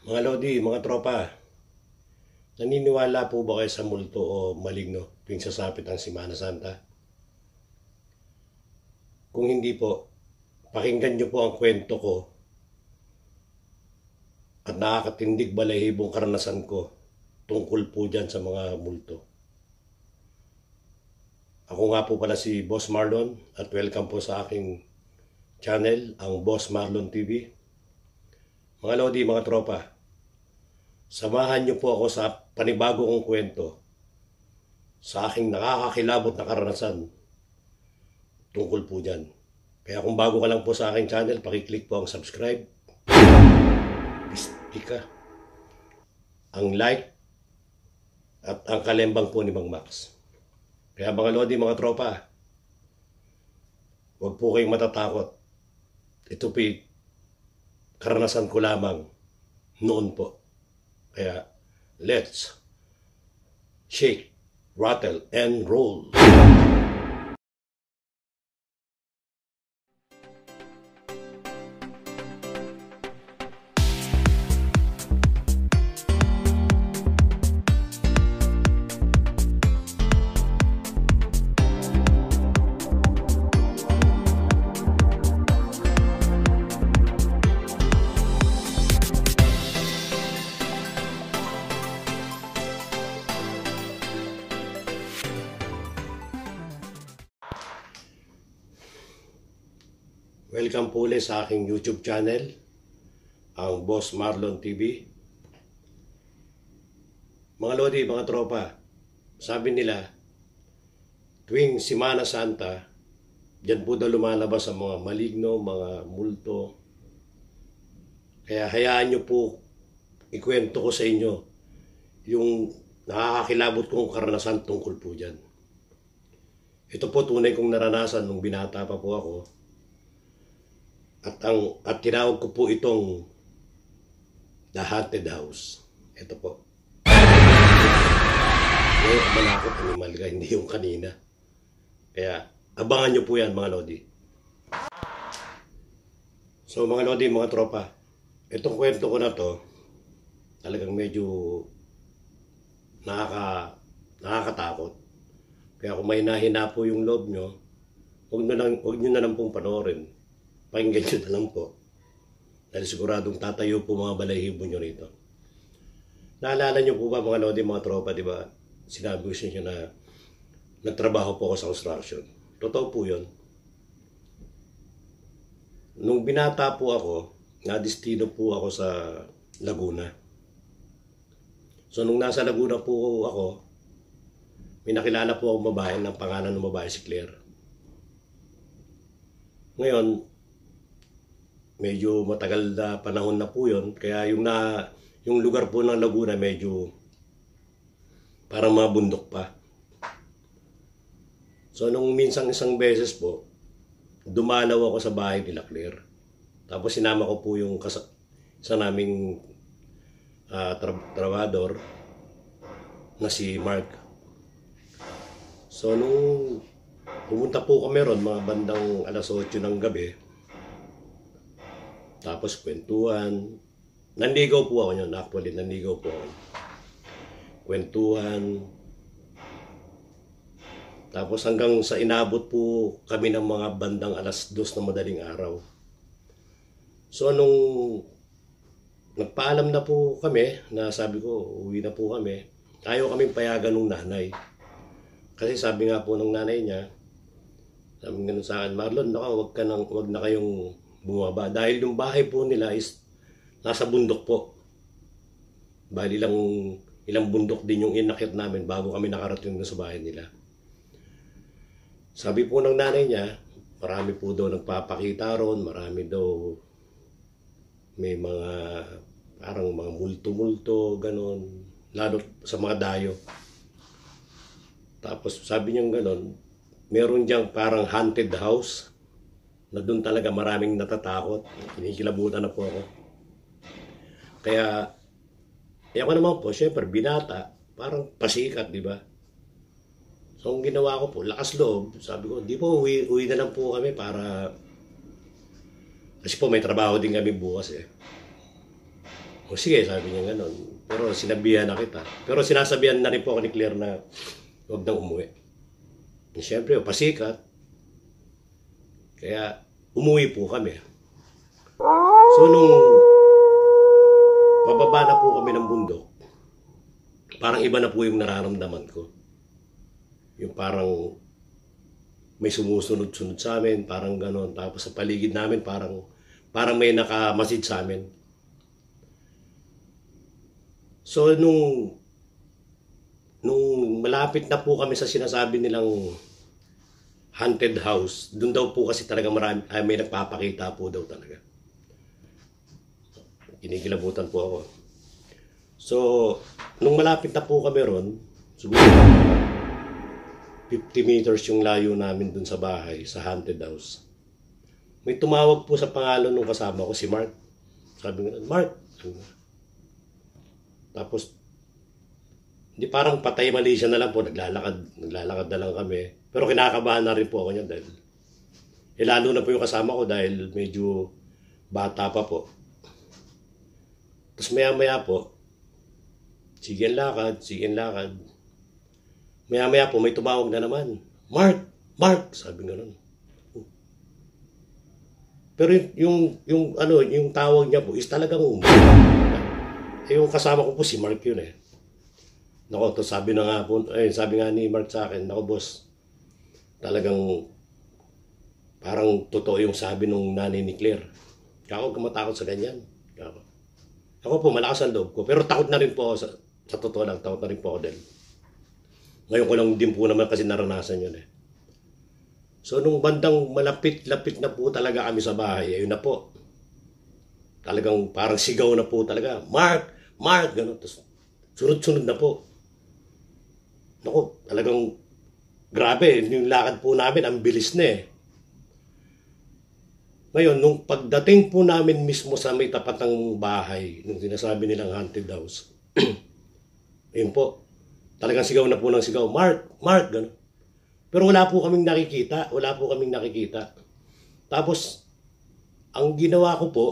Mga Lodi, mga tropa, naniniwala po ba kayo sa multo o maligno tuwing sasapit ang Semana Santa? Kung hindi po, pakinggan niyo po ang kwento ko at nakakatindig balahibong karanasan ko tungkol po dyan sa mga multo. Ako nga po pala si Boss Marlon at welcome po sa aking channel, ang Boss Marlon TV. Mga Lodi, mga tropa, samahan niyo po ako sa panibago kong kwento sa aking nakakakilabot na karanasan tungkol po dyan. Kaya kung bago ka lang po sa aking channel, pakiclick po ang subscribe, pistika, ang like, at ang kalembang po ni Mang Max. Kaya mga Lodi, mga tropa, huwag po kayong matatakot. Ito po karanasan ko lamang noon po. Kaya, let's shake, rattle, and roll. Welcome po ulit sa aking YouTube channel, ang Boss Marlon TV. Mga Lodi, mga tropa, sabi nila, tuwing Semana Santa, dyan po daw lumalabas ang mga maligno, mga multo. Kaya hayaan nyo po, ikwento ko sa inyo, yung nakakakilabot kong karanasan tungkol po dyan. Ito po tunay kong naranasan nung binata pa po ako. At tinawag ko po itong The Haunted House. Ito po. Ngayon, manakot animal ka, hindi yung kanina. Kaya, abangan nyo po yan, mga Lodi. So, mga Lodi, mga tropa, itong kwento ko na to, talagang medyo nakakatakot. Kaya kung may nahina po yung loob nyo, huwag nyo na lang pong panoorin. Pakinggan nyo na lang po. Dahil siguradong tatayo po mga balahibo nyo rito. Naalala nyo po ba mga Lodi, mga tropa, di ba? Sinabi ko sa inyo na nagtrabaho po ako sa construction. Totoo po yun. Nung binata po ako, nadestino po ako sa Laguna. So nung nasa Laguna po ako, may nakilala po akong babae, ng pangalan ng babae si Claire. Ngayon, medyo matagal na panahon na po yun. Kaya yung lugar po ng Laguna medyo parang mga bundok pa. So nung isang beses po, dumalaw ako sa bahay nila Claire. Tapos sinama ko po yung isa naming trabador na si Mark. So nung pumunta po kami ron, mga bandang alas 8 ng gabi, tapos kwentuhan. Nanligaw po ako yun. Actually, nanligaw po ako. Kwentuhan. Tapos hanggang sa inabot po kami ng mga bandang alas 2 na madaling araw. So nung nagpaalam na po kami, na sabi ko, uwi na po kami, ayaw kaming payagan ng nanay. Kasi sabi nga po ng nanay niya, sabi nga sa akin, Marlon, wag na kayong bumaba. Dahil yung bahay po nila is nasa bundok po. Bali ilang bundok din yung inakit namin bago kami nakarating na sa bahay nila. Sabi po ng nanay niya, marami po daw nagpapakita ron, marami daw may mga parang mga multo-multo, ganon. Lalo sa mga dayo. Tapos sabi niya ganon, meron diyang parang haunted house na doon talaga maraming natatakot. Kinikilabutan na po ako. Kaya, ako naman po, syempre, binata, parang pasikat, di ba? So, ang ginawa ko po, lakas loob, sabi ko, di po, uwi na lang po kami para, kasi po may trabaho din kami bukas eh. O sige, sabi niya gano'n. Pero sinabihan na kita. Pero sinasabihan na rin po ako ni Claire na huwag nang umuwi. Siyempre, pasikat. Kaya umuwi po kami. So nung pababa na po kami ng bundok, parang iba na po yung nararamdaman ko. Yung parang may sumusunod-sunod sa amin, parang gano'n. Tapos sa paligid namin, parang may nakamasid sa amin. So, nung malapit na po kami sa sinasabi nilang haunted house, doon daw po kasi talaga may nagpapakita po daw talaga. Kinikilabutan po ako. So, nung malapit na po kami ron, siguro 50 meters yung layo namin dun sa bahay, sa haunted house. May tumawag po sa pangalan ng kasama ko, si Mark. Sabi nga, Mark! Tapos, hindi parang patay mali siya na lang po, naglalakad na lang kami. Pero kinakabahan na rin po ako niya dahil, lalo na po yung kasama ko dahil medyo bata pa po. Tapos maya-maya po, sige ang lakad. Maya-maya po, may tumawag na naman. Mark! Sabi nga nun. Pero yung tawag niya po is talagang yung kasama ko po si Mark yun eh. Nako, to sabi nga ni Mark sa akin, nako boss, talagang parang totoo yung sabi nung nanay ni Claire. Ako matakot sa ganyan. Ako po, malakas ang loob ko. Pero takot na rin po ako, sa totoo lang, takot na rin po ako din. Ngayon ko lang din po naman kasi naranasan yun eh. So nung bandang malapit-lapit na po talaga kami sa bahay, ayun na po. Talagang parang sigaw na po talaga. Mark! Gano'n. Tapos sunod-sunod na po. Naku, talagang grabe. Yung lakad po namin, ang bilis na eh. Ngayon, nung pagdating po namin mismo sa may tapat ng bahay, nung sinasabi nilang haunted house, ayun po, talagang sigaw na po ng sigaw, Mark! Gano'n. Pero wala po kaming nakikita. Tapos, ang ginawa ko po,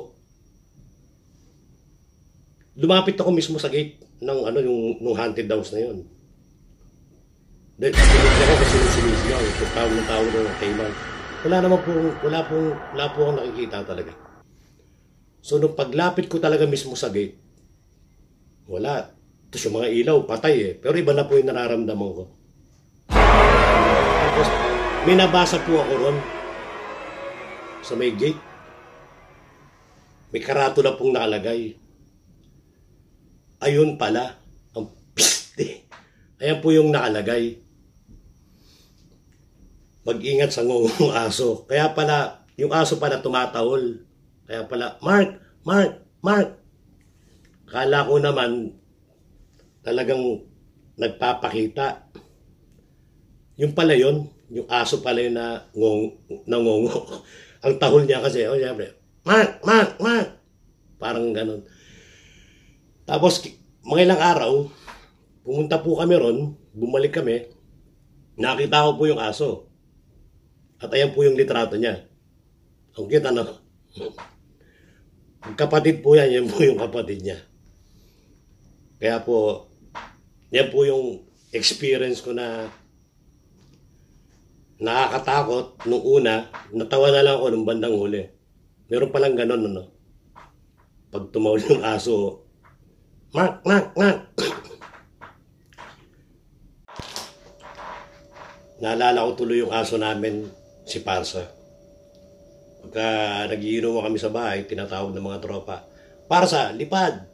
lumapit ako mismo sa gate ng yung haunted house na yun. Dahil ako kasi sinisigaw, tawag ng kay Mark. Wala po akong nakikita talaga. So nung paglapit ko talaga mismo sa gate, wala. Tapos yung mga ilaw, patay eh. Pero iba na po yung nararamdaman ko. Tapos may nabasa po ako ron sa may gate. May karatula pong nakalagay. Ayun pala, ang piste. Ayan po yung nakalagay. Mag-ingat sa ngungong aso. Kaya pala, yung aso pala tumatahol. Kaya pala, Mark! Kala ko naman, talagang nagpapakita. Yung pala yun, yung aso pala yun na nangongo. Ang tahol niya kasi, siyempre, Mark! Parang ganun. Tapos, mga ilang araw, pumunta po kami ron, bumalik kami, nakita ko po yung aso. At ayan po yung litrato niya. Ang cute, ano? Kapatid po yan po yung kapatid niya. Kaya po, yan po yung experience ko na nakakatakot nung una, natawa na lang ako nung bandang huli. Meron palang ganon, ano? Pag tumawal yung aso, Mark! Naalala ko tuloy yung aso namin, si Parsa. Pagka nagiinom kami sa bahay, tinatawag ng mga tropa, Parsa, lipad!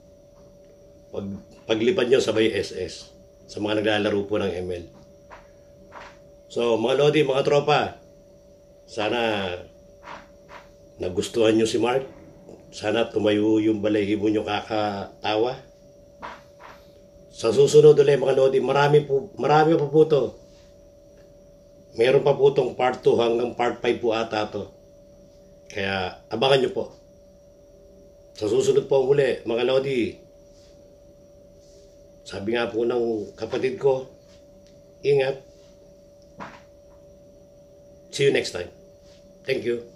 Paglipad nyo, sabay SS. Sa mga naglalaro po ng ML. So, mga Lodi, mga tropa, sana nagustuhan nyo si Mark. Sana tumayo yung balahibo nyo kakatawa. Sa susunod ulit mga Lodi, marami pa po to. Meron pa po itong part 2 hanggang part 5 po ata to. Kaya abangan nyo po. Sa susunod po muli, mga Lodi, sabi nga po ng kapatid ko, ingat. See you next time. Thank you.